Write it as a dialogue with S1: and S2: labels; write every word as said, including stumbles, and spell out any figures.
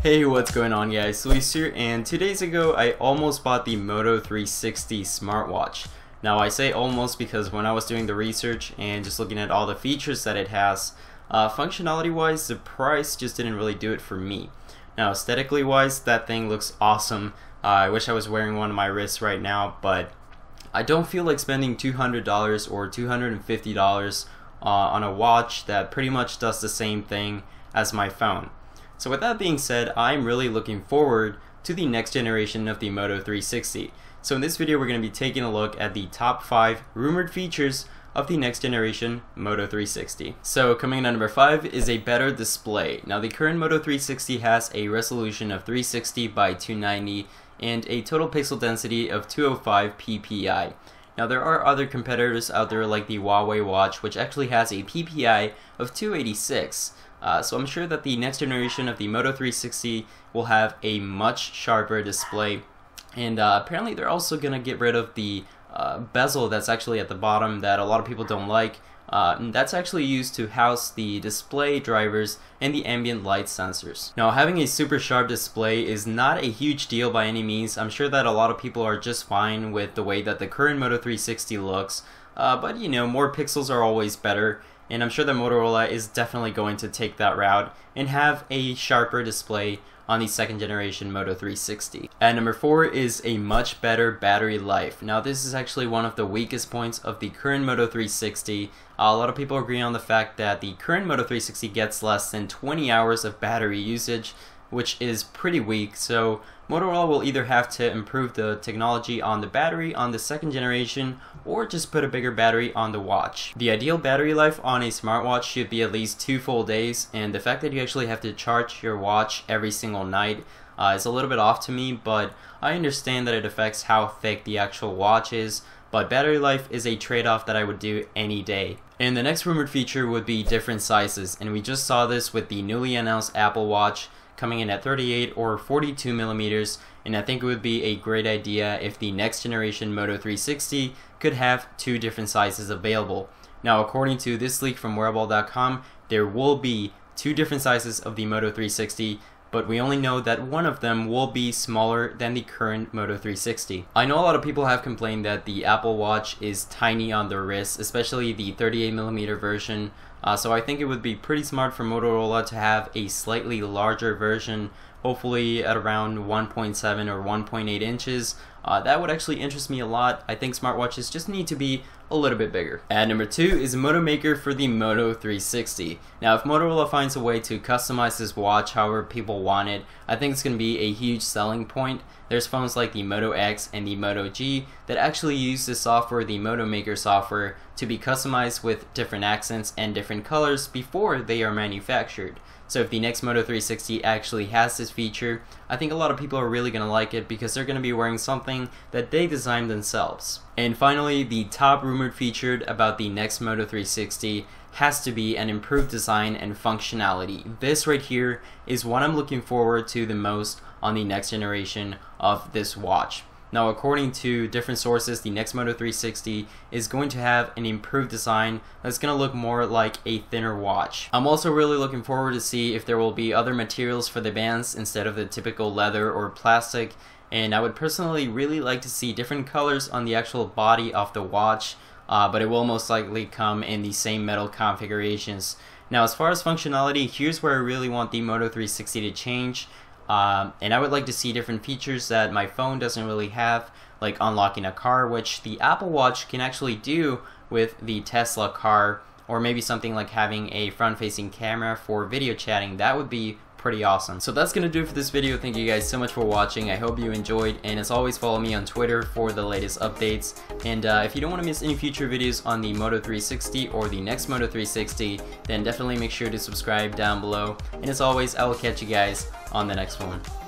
S1: Hey, what's going on guys, Luis here, and two days ago I almost bought the Moto three sixty smartwatch. Now I say almost because when I was doing the research and just looking at all the features that it has, uh, functionality wise the price just didn't really do it for me. Now aesthetically wise that thing looks awesome. uh, I wish I was wearing one on my wrist right now, but I don't feel like spending two hundred dollars or two hundred fifty dollars uh, on a watch that pretty much does the same thing as my phone. So with that being said, I'm really looking forward to the next generation of the Moto three sixty. So in this video we're going to be taking a look at the top five rumored features of the next generation Moto three sixty. So coming in at number five is a better display. Now the current Moto three sixty has a resolution of three sixty by two ninety and a total pixel density of two oh five P P I. Now there are other competitors out there like the Huawei watch, which actually has a P P I of two eighty-six. Uh, so I'm sure that the next generation of the Moto three sixty will have a much sharper display, and uh, apparently they're also gonna get rid of the uh, bezel that's actually at the bottom that a lot of people don't like. Uh, and that's actually used to house the display drivers and the ambient light sensors. Now having a super sharp display is not a huge deal by any means. I'm sure that a lot of people are just fine with the way that the current Moto three sixty looks, uh, but you know, more pixels are always better. And I'm sure that Motorola is definitely going to take that route and have a sharper display on the second generation Moto three sixty. At number four is a much better battery life. Now this is actually one of the weakest points of the current Moto three sixty. Uh, a lot of people agree on the fact that the current Moto three sixty gets less than twenty hours of battery usage, which is pretty weak. So Motorola will either have to improve the technology on the battery on the second generation or just put a bigger battery on the watch. The ideal battery life on a smartwatch should be at least two full days, and the fact that you actually have to charge your watch every single night uh, is a little bit off to me, but I understand that it affects how thick the actual watch is, but battery life is a trade-off that I would do any day. And the next rumored feature would be different sizes, and we just saw this with the newly announced Apple Watch coming in at thirty-eight or forty-two millimeters, and I think it would be a great idea if the next generation Moto three sixty could have two different sizes available. Now according to this leak from wearable dot com, there will be two different sizes of the Moto three sixty, but we only know that one of them will be smaller than the current Moto three sixty. I know a lot of people have complained that the Apple Watch is tiny on the wrist, especially the thirty-eight millimeter version. Uh, so I think it would be pretty smart for Motorola to have a slightly larger version, hopefully at around one point seven or one point eight inches. Uh, that would actually interest me a lot. I think smartwatches just need to be a little bit bigger. At number two is a Moto Maker for the Moto three sixty. Now if Motorola finds a way to customize this watch however people want it, I think it's going to be a huge selling point. There's phones like the Moto X and the Moto G that actually use the software, the Moto Maker software, to be customized with different accents and different colors before they are manufactured. So if the next Moto three sixty actually has this feature, I think a lot of people are really going to like it because they're going to be wearing something that they designed themselves. And finally, the top rumored feature about the next Moto three sixty has to be an improved design and functionality. This right here is what I'm looking forward to the most on the next generation of this watch. Now according to different sources, the next Moto three sixty is going to have an improved design that's going to look more like a thinner watch. I'm also really looking forward to see if there will be other materials for the bands instead of the typical leather or plastic, and I would personally really like to see different colors on the actual body of the watch, uh, but it will most likely come in the same metal configurations. Now as far as functionality, here's where I really want the Moto three sixty to change. Um, and I would like to see different features that my phone doesn't really have, like unlocking a car, which the Apple Watch can actually do with the Tesla car, or maybe something like having a front-facing camera for video chatting. That would be pretty awesome. So that's gonna do it for this video. Thank you guys so much for watching. I hope you enjoyed, and as always, follow me on Twitter for the latest updates. And uh, if you don't want to miss any future videos on the Moto three sixty or the next Moto three sixty, then definitely make sure to subscribe down below. And as always, I will catch you guys on the next one.